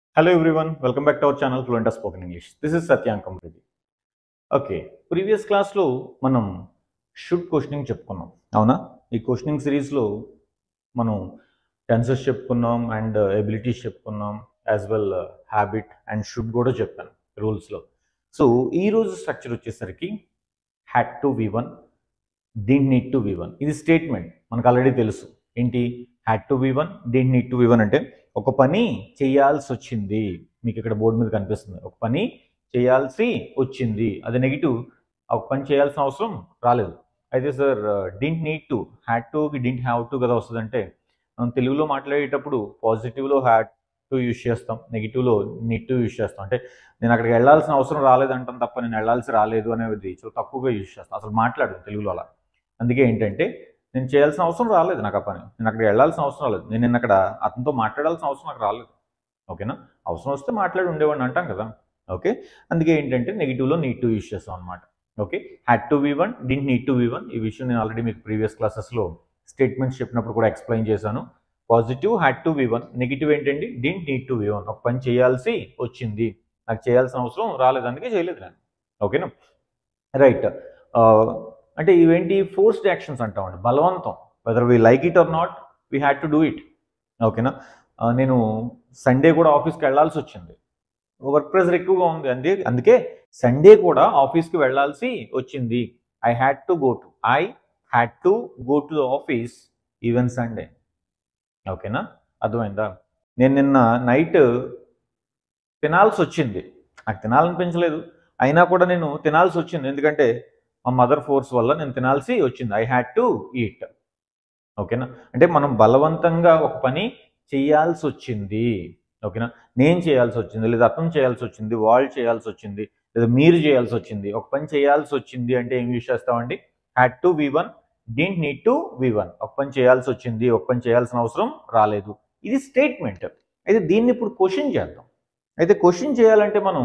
Hello everyone, welcome back to our channel Fluent Spoken English. This is Satyankam Reddy. Okay, previous క్లాస్లో మనం should questioning చెప్పుకున్నాం అవునా. ఈ questioning సిరీస్లో మనం టెన్సెస్ చెప్పుకున్నాం అండ్ ఎబిలిటీస్ చెప్పుకున్నాం, as well habit and should కూడా చెప్పాను రూల్స్లో. సో ఈరోజు స్ట్రక్చర్ వచ్చేసరికి had to వి1, didn't need to వి1. ఇది స్టేట్మెంట్ మనకు ఆల్రెడీ తెలుసు. ఏంటి had to వి1, didn't need to వి1 అంటే ఒక పని చేయాల్సి వచ్చింది. మీకు ఇక్కడ బోర్డు మీద కనిపిస్తుంది, ఒక పని చేయాల్సి వచ్చింది, అది నెగిటివ్. ఒక పని చేయాల్సిన అవసరం రాలేదు. అయితే sir didn't need to, had టుకి డింట్ హ్యావ్ టు కదా వస్తుందంటే, మనం తెలుగులో మాట్లాడేటప్పుడు పాజిటివ్లో హ్యాడ్ టు యూజ్ చేస్తాం, నెగిటివ్లో నీడ్ టు యూజ్ చేస్తాం. అంటే నేను అక్కడికి వెళ్ళాల్సిన అవసరం రాలేదంటాం తప్ప నేను వెళ్ళాల్సి రాలేదు అనేది చాలా తక్కువగా యూజ్ చేస్తాం, అసలు మాట్లాడు తెలుగులో అలా. అందుకే ఏంటంటే నేను చేయాల్సిన అవసరం రాలేదు, నాకు ఆ పని నేను అక్కడికి వెళ్ళాల్సిన అవసరం రాలేదు, నేను అక్కడ అతనితో మాట్లాడాల్సిన అవసరం నాకు రాలేదు. ఓకేనా, అవసరం వస్తే మాట్లాడి ఉండేవాడిని అంటాం కదా. ఓకే, అందుకే ఏంటంటే నెగిటివ్లో నీడ్ టు యూజ్ చేస్తాం అనమాట. Okay, had to వి1, didn't need to V one. ఈ విషయం నేను ఆల్రెడీ మీకు ప్రీవియస్ క్లాసెస్లో స్టేట్మెంట్స్ చెప్పినప్పుడు కూడా ఎక్స్ప్లెయిన్ చేశాను. Positive had to V one, negative ఏంటండి డింట్ నీడ్ టు వి1. ఒక పని చేయాల్సి వచ్చింది, నాకు చేయాల్సిన అవసరం రాలేదు, అందుకే చేయలేదు నేను. ఓకేనా, రైట్. అంటే ఇవేంటి ఫోర్స్డ్ యాక్షన్స్ అంటామండి, బలవంతం. Weather we like it or not, we had to do it. ఓకేనా, నేను సండే కూడా ఆఫీస్కి వెళ్ళాల్సి వచ్చింది, వర్క్ ప్రెషర్ ఎక్కువగా ఉంది, అందుకే సండే కూడా ఆఫీస్కి వెళ్ళాల్సి వచ్చింది. I had to go to the office even Sunday. ఓకేనా, అర్థమైందా. నేను నిన్న నైట్ తినాల్సి వచ్చింది, నాకు తినాలనిపించలేదు, అయినా కూడా నేను తినాల్సి వచ్చింది, ఎందుకంటే మా మదర్ ఫోర్స్ వల్ల నేను తినాల్సి వచ్చింది. I had to eat. ఓకేనా, అంటే మనం బలవంతంగా ఒక పని చేయాల్సి వచ్చింది. ఓకేనా, నేను చేయాల్సి వచ్చింది, లేదా అతను చేయాల్సి వచ్చింది, వాళ్ళు చేయాల్సి వచ్చింది, లేదా మీరు చేయాల్సి వచ్చింది. ఒక పని చేయాల్సి వచ్చింది అంటే ఏం యూజ్ చేస్తామండి, had to వి1, didn't need to V one. ఒక పని చేయాల్సి వచ్చింది, ఒక పని చేయాల్సిన అవసరం రాలేదు. ఇది స్టేట్మెంట్. అయితే దీన్ని ఇప్పుడు క్వశ్చన్ చేద్దాం. అయితే క్వశ్చన్ చేయాలంటే మనం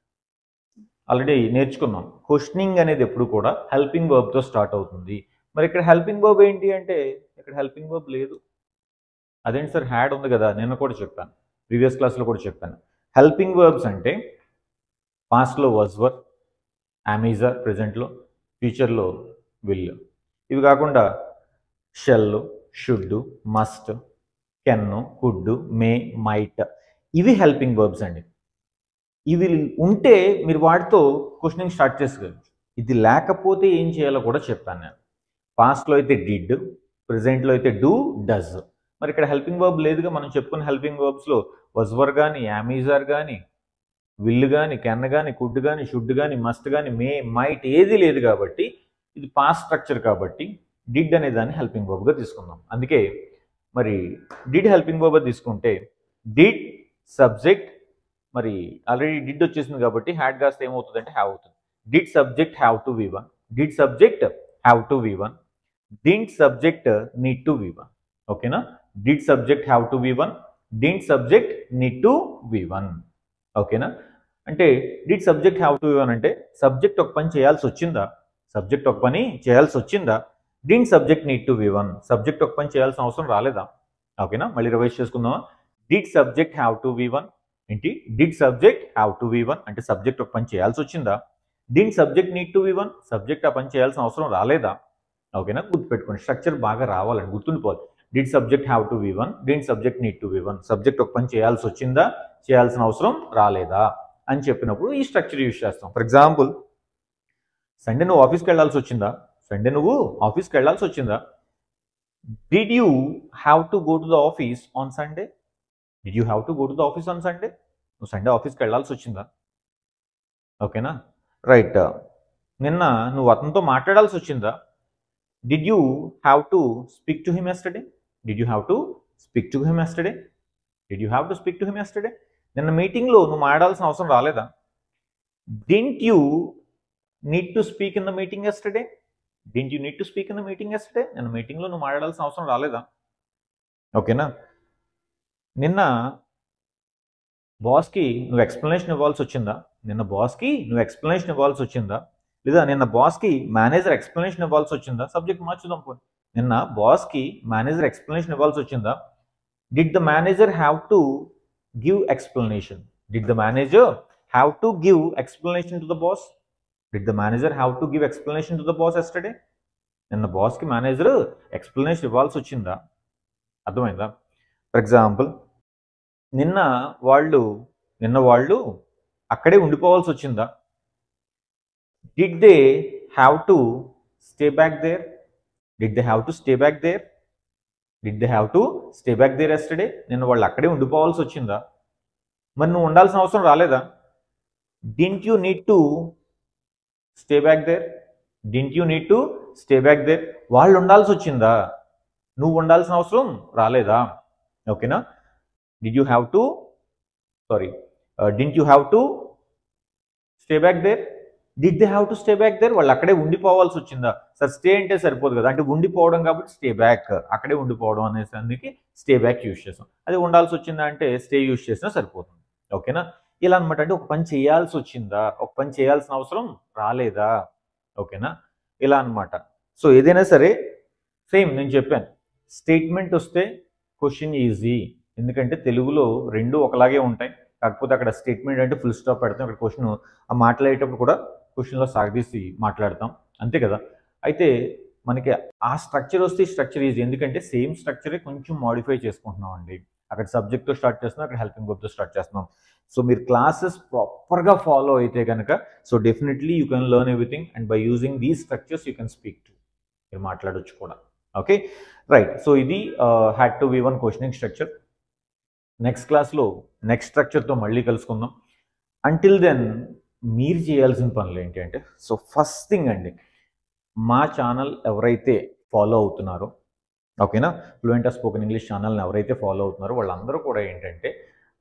ఆల్రెడీ నేర్చుకున్నాం, క్వశ్చనింగ్ అనేది ఎప్పుడు కూడా హెల్పింగ్ వర్బ్తో స్టార్ట్ అవుతుంది. మరి ఇక్కడ హెల్పింగ్ వర్బ్ ఏంటి అంటే, ఇక్కడ హెల్పింగ్ వర్బ్ లేదు. అదేంటి సార్, హ్యాడ్ ఉంది కదా, నిన్న కూడా చెప్పాను, ప్రీవియస్ క్లాస్లో కూడా చెప్పాను. హెల్పింగ్ వర్బ్స్ అంటే పాస్ట్లో వాజ్ వర్, అమీజర్ ప్రెజెంట్లో, ఫ్యూచర్లో విల్. ఇవి కాకుండా shall, should, must, can, could, may, might, ఇవి హెల్పింగ్ వర్బ్స్ అండి. ఇవి ఉంటే మీరు వాటితో క్వశ్చనింగ్ స్టార్ట్ చేసుకోవచ్చు. ఇది లేకపోతే ఏం చేయాలో కూడా చెప్పాను నేను. పాస్ట్లో అయితే డిడ్, ప్రెజెంట్లో అయితే డూ, డస్. మరి ఇక్కడ హెల్పింగ్ వర్బ్ లేదుగా. మనం చెప్పుకున్న హెల్పింగ్ వర్బ్స్లో వజ్వర్ కానీ, యామీజర్ కానీ, విల్ కానీ, కెన్ కానీ, కుడ్ కానీ, షుడ్ కానీ, మస్ట్ కానీ, మే, మైట్ ఏది లేదు కాబట్టి ఇది పాస్ట్ స్ట్రక్చర్ కాబట్టి డిడ్ అనే దాన్ని హెల్పింగ్ వర్బ్గా తీసుకుందాం. అందుకే మరి డిడ్ హెల్పింగ్ వర్బ్గా తీసుకుంటే డిడ్ సబ్జెక్ట్, మరి ఆల్రెడీ డిడ్ వచ్చేసింది కాబట్టి హ్యాడ్ కాస్త ఏమవుతుంది అంటే హ్యావ్ అవుతుంది. Did subject have to V one, did subject have to వి1, didn't subject need to V one. ఓకేనా, did subject have to వి1, didn't subject need to V one. ఓకేనా, అంటే డిడ్ సబ్జెక్ట్ హ్యావ్ టు వి1 అంటే సబ్జెక్ట్ ఒక పని చేయాల్సి వచ్చిందా, సబ్జెక్ట్ ఒక పని చేయాల్సి వచ్చిందా. Didn't subject need to V one, subject ఒక పని చేయాల్సిన అవసరం రాలేదా. ఓకేనా, మళ్ళీ రివైజ్ చేసుకుందామా. Did subject have to V one ఏంటి, డిడ్ సబ్జెక్ట్ హ్యావ్ టు వి1 అంటే సబ్జెక్ట్ ఒక పని చేయాల్సి వచ్చిందా. Didn't subject need to V one, subject ఆ పని చేయాల్సిన అవసరం రాలేదా. ఓకేనా, గుర్తుపెట్టుకోండి, స్ట్రక్చర్ బాగా రావాలని గుర్తుండిపోవాలి. Did subject have to వి1, didn't subject need to V one, subject ఒక పని చేయాల్సి వచ్చిందా, చేయాల్సిన అవసరం రాలేదా అని చెప్పినప్పుడు ఈ స్ట్రక్చర్ యూజ్ చేస్తాం. ఫర్ ఎగ్జాంపుల్, సండే నువ్వు ఆఫీస్కి వెళ్ళాల్సి వచ్చిందా, సండే నువ్వు ఆఫీస్కి వెళ్ళాల్సి వచ్చిందా. Did you have to go to the office on Sunday, did you have to go to the office on Sunday, నువ్వు సండే ఆఫీస్కి వెళ్ళాల్సి వచ్చిందా. ఓకేనా, రైట్. నిన్న నువ్వు అతనితో మాట్లాడాల్సి వచ్చిందా. Did you have to speak to him yesterday, did you have to speak to him yesterday, did you have to speak to him yesterday. నిన్న మీటింగ్లో నువ్వు మాట్లాడాల్సిన అవసరం రాలేదా. Didn't you need to speak in the meeting yesterday, didn't you need to speak in the meeting yesterday. నిన్న మీటింగ్లో నువ్వు మాట్లాడాల్సిన అవసరం రాలేదా. ఓకేనా, నిన్న బాస్కి నువ్వు ఎక్స్ప్లెనేషన్ ఇవ్వాల్సి వచ్చిందా, నిన్న బాస్కి నువ్వు ఎక్స్ప్లెనేషన్ ఇవ్వాల్సి వచ్చిందా. లేదా నిన్న బాస్కి మేనేజర్ ఎక్స్ప్లెనేషన్ ఇవ్వాల్సి వచ్చిందా. సబ్జెక్ట్ మార్చుదాం పోయి, నిన్న బాస్కి మేనేజర్ ఎక్స్ప్లెనేషన్ ఇవ్వాల్సి వచ్చిందా. Did the manager have to give explanation. Did the manager have to give explanation to the boss? Did the manager have to give explanation to the boss yesterday? నిన్న బాస్కి manager explanation ఇవ్వాల్సి వచ్చిందా? అర్థమైందా? For example నిన్న వాళ్ళు అక్కడే ఉండిపోవాల్సి వచ్చిందా? Did they have to stay back there? Did they have to stay back there? Did they have to stay back there yesterday? నిన్న వాళ్ళు అక్కడే ఉండిపోవాల్సి వచ్చిందా? మరి నువ్వు ఉండాల్సిన అవసరం రాలేదా? Didn't you need to stay back there? Didn't you need to stay back there? వాళ్ళు ఉండాల్సి వచ్చిందా? నువ్వు ఉండాల్సిన అవసరం రాలేదా? ఓకేనా? Did you have to didn't you have to stay back there? Did they have to stay back there? వాళ్ళు అక్కడే ఉండిపోవాల్సి వచ్చిందా? సార్ స్టే అంటే సరిపోదు కదా, అంటే ఉండిపోవడం కాబట్టి స్టే బ్యాక్, అక్కడే ఉండిపోవడం అనేసి అందుకే స్టే బ్యాక్ యూజ్ చేసాం. అది ఉండాల్సి వచ్చిందా అంటే స్టే యూజ్ చేసినా సరిపోతుంది. ఓకేనా? ఇలా అనమాట. అంటే ఒక పని చేయాల్సి వచ్చిందా, ఒక పని చేయాల్సిన అవసరం రాలేదా? ఓకేనా? ఇలా అనమాట. సో ఏదైనా సరే సేమ్ నేను చెప్పాను, స్టేట్మెంట్ వస్తే క్వశ్చన్ ఈజీ, ఎందుకంటే తెలుగులో రెండు ఒకలాగే ఉంటాయి. కాకపోతే అక్కడ స్టేట్మెంట్ అంటే ఫుల్ స్టాప్ పెడతాం, అక్కడ క్వశ్చన్ ఆ మాట్లాడేటప్పుడు కూడా క్వశ్చన్లో సాగదీసి మాట్లాడతాం, అంతే కదా. అయితే మనకి ఆ స్ట్రక్చర్ వస్తే స్ట్రక్చర్ ఈజీ, ఎందుకంటే సేమ్ స్ట్రక్చరే కొంచెం మాడిఫై చేసుకుంటున్నాం అండి. అక్కడ సబ్జెక్ట్తో స్టార్ట్ చేస్తున్నాం, అక్కడ హెల్పింగ్ వర్బ్తో స్టార్ట్ చేస్తున్నాం. సో మీరు క్లాసెస్ ప్రాపర్గా ఫాలో అయితే కనుక so definitely you can learn everything and by using these structures you can speak to, మీరు మాట్లాడొచ్చు కూడా. Okay right. సో ఇది had to V one questioning structure. Next క్లాస్లో నెక్స్ట్ స్ట్రక్చర్తో మళ్ళీ కలుసుకుందాం. అంటిల్ దెన్ మీరు చేయాల్సిన పనులు ఏంటి అంటే, సో ఫస్ట్ థింగ్ అండి, మా ఛానల్ ఎవరైతే ఫాలో అవుతున్నారో, ఓకేనా, ఫ్లూయెంట్ ఆఫ్ స్పోకెన్ ఇంగ్లీష్ ఛానల్ని ఎవరైతే ఫాలో అవుతున్నారో వాళ్ళందరూ కూడా ఏంటంటే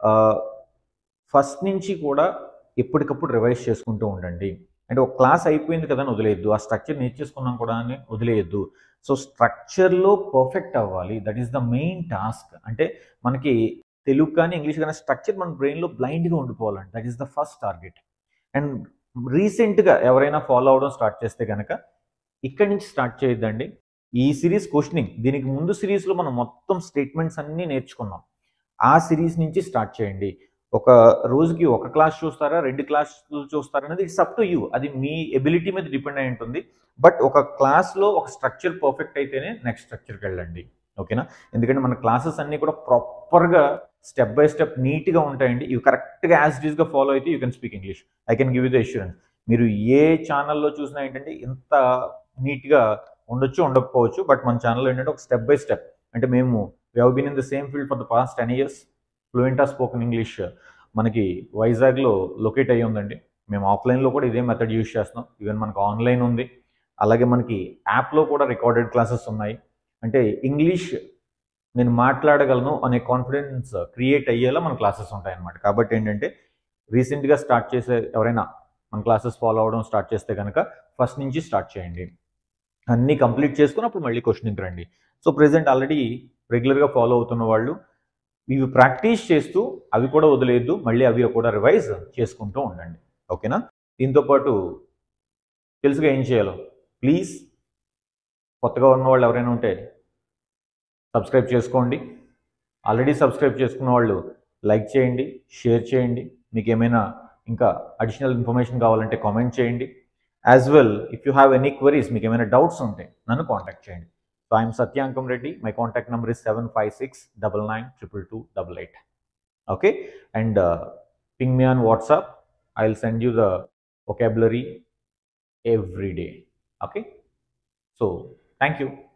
ఫస్ట్ నుంచి కూడా ఎప్పటికప్పుడు రివైజ్ చేసుకుంటూ ఉండండి. అంటే ఒక క్లాస్ అయిపోయింది కదా అని వదిలేయద్దు, ఆ స్ట్రక్చర్ నేర్చేసుకున్నాం కూడా అని వదిలేయద్దు. సో స్ట్రక్చర్లో పర్ఫెక్ట్ అవ్వాలి, that is the main task. అంటే మనకి తెలుగు కానీ ఇంగ్లీష్ కానీ స్ట్రక్చర్ మన బ్రెయిన్లో బ్లైండ్గా ఉండిపోవాలండి, that is the first target. And రీసెంట్గా ఎవరైనా ఫాలో అవడం స్టార్ట్ చేస్తే కనుక ఇక్కడి నుంచి స్టార్ట్ చేయొద్దండి. ఈ సిరీస్ క్వశ్చనింగ్, దీనికి ముందు సిరీస్లో మనం మొత్తం స్టేట్మెంట్స్ అన్నీ నేర్చుకున్నాం, ఆ సిరీస్ నుంచి స్టార్ట్ చేయండి. ఒక రోజుకి ఒక క్లాస్ చూస్తారా, 2 క్లాసులు చూస్తారా అనేది ఇట్స్ అప్ టు యూ, అది మీ ఎబిలిటీ మీద డిపెండ్ అయి ఉంటుంది. బట్ ఒక క్లాస్లో ఒక స్ట్రక్చర్ పర్ఫెక్ట్ అయితేనే నెక్స్ట్ స్ట్రక్చర్కి వెళ్ళండి. ఓకేనా? ఎందుకంటే మన క్లాసెస్ అన్నీ కూడా ప్రాపర్గా స్టెప్ బై స్టెప్ నీట్గా ఉంటాయండి. ఇవి కరెక్ట్గా యాజ్ ఇట్ ఈస్గా ఫాలో అయితే you can speak English. I can give you the assurance. మీరు ఏ ఛానల్లో చూసినా ఏంటంటే ఇంత నీట్గా ఉండొచ్చు ఉండకపోవచ్చు, బట్ మన ఛానల్లో ఏంటంటే ఒక స్టెప్ బై స్టెప్, అంటే మేము we have been in the same field for the past 10 years. Fluent of spoken English మనకి వైజాగ్లో లొకేట్ అయ్యి ఉందండి. మేము ఆఫ్లైన్లో కూడా ఇదే మెథడ్ యూజ్ చేస్తున్నాం, ఈవెన్ మనకు ఆన్లైన్ ఉంది, అలాగే మనకి యాప్లో కూడా రికార్డెడ్ క్లాసెస్ ఉన్నాయి. అంటే ఇంగ్లీష్ నేను మాట్లాడగలను అనే కాన్ఫిడెన్స్ క్రియేట్ అయ్యేలా మన క్లాసెస్ ఉంటాయన్నమాట. కాబట్టి ఏంటంటే రీసెంట్గా స్టార్ట్ చేసే ఎవరైనా మన క్లాసెస్ ఫాలో అవ్వడం స్టార్ట్ చేస్తే కనుక ఫస్ట్ నుంచి స్టార్ట్ చేయండి, అన్నీ కంప్లీట్ చేసుకుని అప్పుడు మళ్ళీ క్వశ్చనింగ్ రండి. సో ప్రెజెంట్ ఆల్రెడీ రెగ్యులర్గా ఫాలో అవుతున్న వాళ్ళు ఇవి ప్రాక్టీస్ చేస్తూ అవి కూడా వదిలేయద్దు, మళ్ళీ అవి కూడా రివైజ్ చేసుకుంటూ ఉండండి. ఓకేనా? దీంతోపాటు తెలుసుగా ఏం చేయాలో ప్లీజ్ కొత్తగా ఉన్న వాళ్ళు ఎవరైనా ఉంటే సబ్స్క్రైబ్ చేసుకోండి. ఆల్రెడీ సబ్స్క్రైబ్ చేసుకున్న వాళ్ళు లైక్ చేయండి, షేర్ చేయండి. మీకు ఏమైనా ఇంకా అడిషనల్ ఇన్ఫర్మేషన్ కావాలంటే కామెంట్ చేయండి. As well if you have any queries, మీకు ఏమైనా డౌట్స్ ఉంటే నన్ను కాంటాక్ట్ చేయండి. So I'm Satyankam Reddy. My contact number is 756992288. Okay? And ping me on WhatsApp. I'll send you the vocabulary every day. Okay? So thank you.